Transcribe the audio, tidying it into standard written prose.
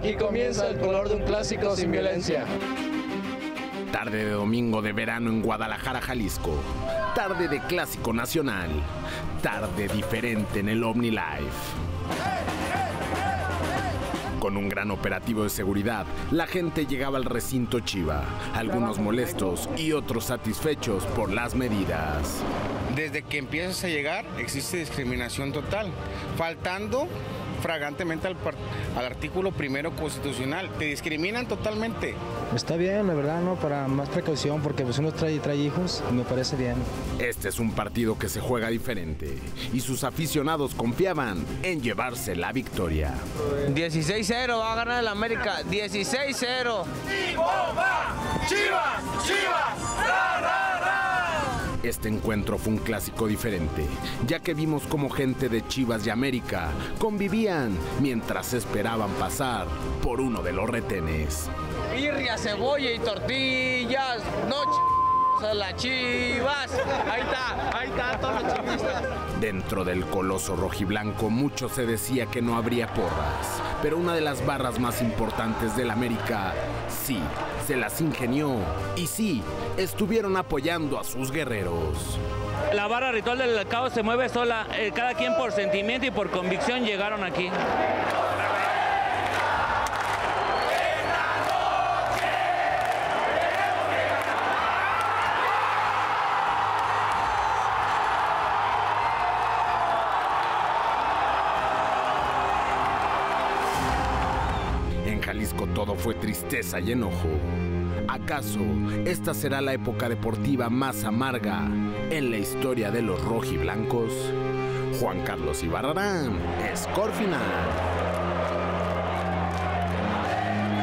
Aquí comienza el color de un clásico sin violencia. Tarde de domingo de verano en Guadalajara, Jalisco. Tarde de clásico nacional. Tarde diferente en el OmniLife. Con un gran operativo de seguridad, la gente llegaba al recinto Chiva, algunos molestos y otros satisfechos por las medidas. Desde que empiezas a llegar existe discriminación total, faltando flagrantemente al artículo primero constitucional. Te discriminan totalmente. Está bien, la verdad, ¿no? Para más precaución, porque pues uno trae hijos y me parece bien. Este es un partido que se juega diferente y sus aficionados confiaban en llevarse la victoria. 16-0 va a ganar el América, 16-0. ¡Y bomba! ¡Chivas! ¡Chivas! ¡Ra, ra, ra! Este encuentro fue un clásico diferente, ya que vimos como gente de Chivas y América convivían mientras esperaban pasar por uno de los retenes. Birria, cebolla y tortillas, no las Chivas. Ahí está, todos los chivistas. Dentro del coloso rojiblanco mucho se decía que no habría porras, pero una de las barras más importantes del América, sí, se las ingenió y sí, estuvieron apoyando a sus guerreros. La barra ritual del caos se mueve sola, cada quien por sentimiento y por convicción llegaron aquí. En Jalisco todo fue tristeza y enojo. ¿Acaso esta será la época deportiva más amarga en la historia de los rojiblancos? Juan Carlos Ibarrarán, Score Final.